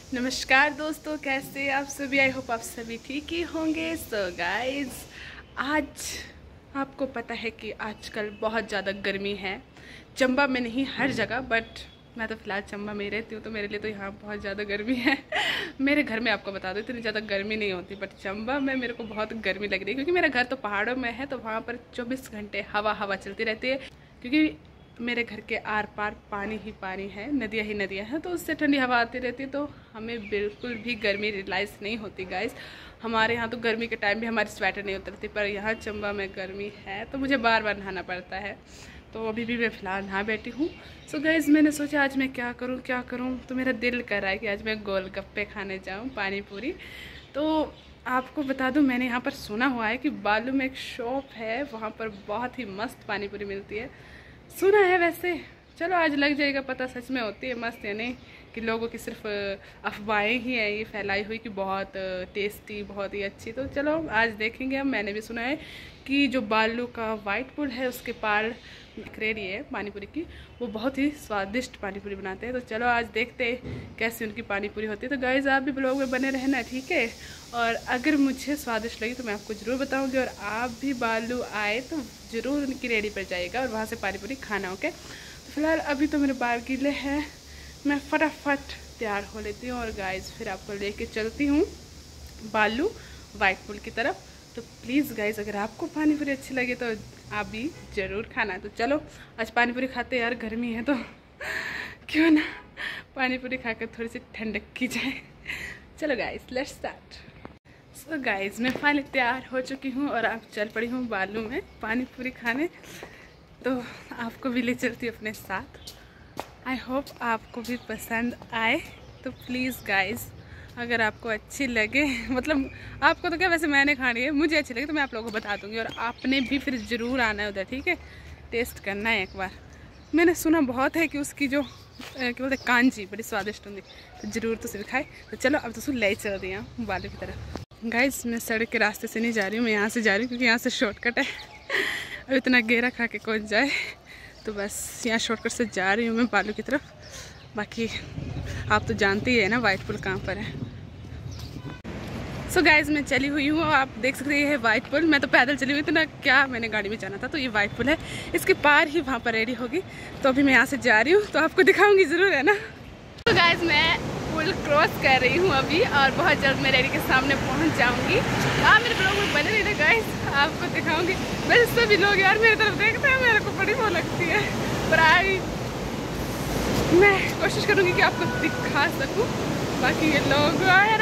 नमस्कार दोस्तों, कैसे आप सभी। आई होप आप सभी ठीक ही होंगे। सो गाइज, आज आपको पता है कि आजकल बहुत ज़्यादा गर्मी है। चंबा में नहीं, हर जगह, बट मैं तो फ़िलहाल चंबा में ही रहती हूँ, तो मेरे लिए तो यहाँ बहुत ज़्यादा गर्मी है। मेरे घर में आपको बता दो इतनी ज़्यादा गर्मी नहीं होती, बट चंबा में मेरे को बहुत गर्मी लग रही है क्योंकि मेरा घर तो पहाड़ों में है, तो वहाँ पर 24 घंटे हवा चलती रहती है। क्योंकि मेरे घर के आर पार पानी ही पानी है, नदियाँ ही नदियाँ हैं, तो उससे ठंडी हवा आती रहती है, तो हमें बिल्कुल भी गर्मी रियलाइज़ नहीं होती गाइस। हमारे यहाँ तो गर्मी के टाइम भी हमारी स्वेटर नहीं उतरती, पर यहाँ चंबा में गर्मी है तो मुझे बार बार नहाना पड़ता है। तो अभी भी मैं फ़िलहाल नहा बैठी हूँ। सो गाइस, मैंने सोचा आज मैं क्या करूँ, तो मेरा दिल कर रहा है कि आज मैं गोलगप्पे खाने जाऊँ, पानी पूरी। तो आपको बता दूं, मैंने यहाँ पर सुना हुआ है कि बालू में एक शॉप है, वहाँ पर बहुत ही मस्त पानी पूरी मिलती है। सुना है वैसे, चलो आज लग जाएगा पता सच में होती है मस्त या नहीं, कि लोगों की सिर्फ अफवाहें ही हैं ये फैलाई हुई कि बहुत टेस्टी, बहुत ही अच्छी। तो चलो आज देखेंगे हम। मैंने भी सुना है कि जो बालू का वाइट पुल है उसके पार क्रेडी है पानीपुरी की, वो बहुत ही स्वादिष्ट पानीपुरी बनाते हैं। तो चलो आज देखते हैं कैसी उनकी पानीपुरी होती है। तो गाइस, आप भी ब्लॉग में बने रहना, ठीक है। और अगर मुझे स्वादिष्ट लगी तो मैं आपको ज़रूर बताऊंगी, और आप भी बालू आए तो ज़रूर उनकी रेडी पर जाइएगा और वहाँ से पानीपुरी खाना, ओके। तो फिलहाल अभी तो मेरे बाल गीले हैं, मैं फटाफट तैयार हो लेती हूँ और गाइस फिर आपको लेके चलती हूँ बालू वाइट पुल की तरफ। तो प्लीज़ गाइस, अगर आपको पानीपुरी अच्छी लगे तो आप भी ज़रूर खाना। तो चलो आज पानीपुरी खाते, यार गर्मी है तो क्यों ना पानीपुरी खाकर थोड़ी सी ठंडक की जाए। चलो guys, let's start. So guys, मैं फाइनली तैयार हो चुकी हूँ और आप चल पड़ी हूँ बालू में पानीपुरी खाने। तो आपको भी ले चलती हूँ अपने साथ। आई होप आपको भी पसंद आए। तो प्लीज़ गाइस, अगर आपको अच्छी लगे, मतलब आपको तो क्या, वैसे मैंने खानी है, मुझे अच्छी लगे तो मैं आप लोगों को बता दूंगी, और आपने भी फिर ज़रूर आना है उधर, ठीक है। टेस्ट करना है एक बार। मैंने सुना बहुत है कि उसकी जो क्या बोलते हैं, कांजी बड़ी स्वादिष्ट होंगी, तो ज़रूर तो सिर्फ खाए। तो चलो अब तो ले चल दिया बालू की तरफ। गाइस, मैं सड़क के रास्ते से नहीं जा रही हूँ, मैं यहाँ से जा रही हूँ क्योंकि यहाँ से शॉर्टकट है। अब इतना घेरा खा के कौन जाए, तो बस यहाँ शॉर्टकट से जा रही हूँ मैं बालू की तरफ। बाकी आप तो जानते ही है ना वाइट पुल कहाँ पर है। सो गाइज, मैं चली हुई हूँ, आप देख सकते हैं ये है वाइट पुल। मैं तो पैदल चली हुई थी ना, क्या मैंने गाड़ी में जाना था। तो ये वाइट पुल है, इसके पार ही वहाँ पर रेडी होगी। तो अभी मैं यहाँ से जा रही हूँ, तो आपको दिखाऊंगी ज़रूर, है ना। तो गाइज, मैं पुल क्रॉस कर रही हूँ अभी, और बहुत जल्द मैं रेडी के सामने पहुँच जाऊँगी। आप मेरे ब्लॉग में बने रहिए गाइज, आपको दिखाऊँगी। वैसे सभी लोग यार मेरी तरफ देखते हैं, मेरे को बड़ी वो लगती है, पर मैं कोशिश करूँगी कि आपको दिखा सकूँ। बाकी ये लोग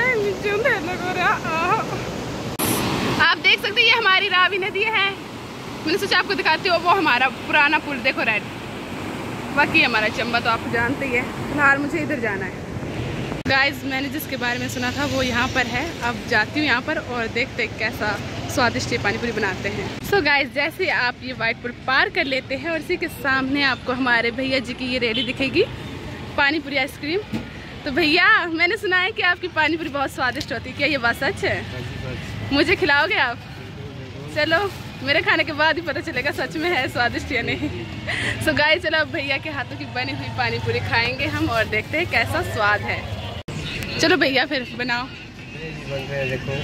आप देख सकते हैं, ये हमारी रावी नदी है। मैंने सोचा आपको दिखाती हूँ, वो हमारा पुराना पुल देखो रेड। बाकी हमारा चंबा तो आप जानते ही है। फिलहाल मुझे इधर जाना है गाइस। मैंने जिसके बारे में सुना था वो यहाँ पर है। अब जाती हूँ यहाँ पर और देखते कैसा स्वादिष्ट ये पानीपुरी बनाते हैं। सो गाइस, जैसे आप ये वाइट पुल पार कर लेते हैं और इसी के सामने आपको हमारे भैया जी की ये रेडी दिखेगी, पानीपुरी आइसक्रीम। तो भैया, मैंने सुना है कि आपकी पानीपुरी बहुत स्वादिष्ट होती है, क्या ये बात सच है? मुझे खिलाओगे आप? चलो, मेरे खाने के बाद ही पता चलेगा सच में है स्वादिष्ट या नहीं। सो गाइस, चलो अब भैया के हाथों की बनी हुई पानीपुरी खाएंगे हम और देखते हैं कैसा स्वाद है। चलो भैया, फिर बनाओ। देखो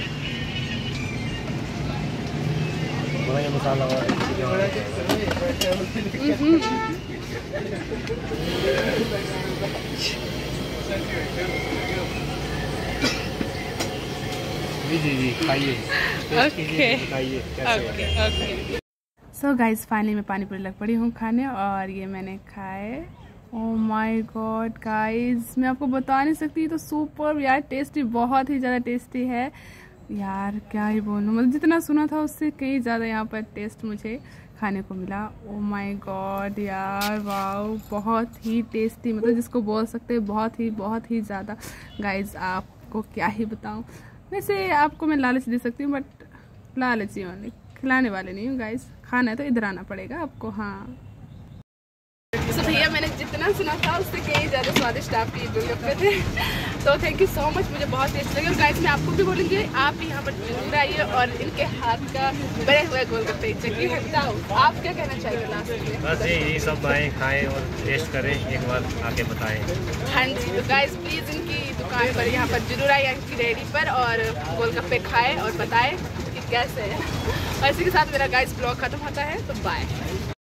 मसाला जी खाइए। ओके। सो गाइस, फाइनली मैं पानीपुरी लग पड़ी हूँ खाने, और ये मैंने खाए। ओह माय गॉड गाइस, मैं आपको बता नहीं सकती, तो सुपर यार टेस्टी, बहुत ही ज़्यादा टेस्टी है यार। क्या ही बोलूँ, मतलब जितना सुना था उससे कहीं ज़्यादा यहाँ पर टेस्ट मुझे खाने को मिला। ओह माय गॉड यार, वाओ, बहुत ही टेस्टी, मतलब जिसको बोल सकते हैं बहुत ही ज़्यादा। गाइस, आपको क्या ही बताऊँ। वैसे आपको मैं लालच दे सकती हूँ, बट लालची वाले खिलाने वाले नहीं हूँ गाइस। खाना है तो इधर आना पड़ेगा आपको। हाँ, तो भैया, मैंने जितना सुना था उससे कई ज़्यादा स्वादिष्ट आपकी गोलगप्पे थे। तो थैंक यू सो मच, मुझे बहुत टेस्ट लगे। और गाइस, मैं आपको भी बोलूँगी, आप भी यहाँ पर जरूर आइए और इनके हाथ का बड़े हुए गोलगप्पे चखिए। बताओ आप क्या कहना चाहिए लास्ट में? बस यही सब आए, खाएं और टेस्ट करें, एक बार आके बताएं। हाँ जी, तो गाइस प्लीज़ इनकी दुकान पर यहाँ पर जरूर आए की रेडी पर और गोलगप्पे खाए और बताए कि कैसे है। और इसी के साथ मेरा गाइस ब्लॉग खत्म होता है, तो बाय।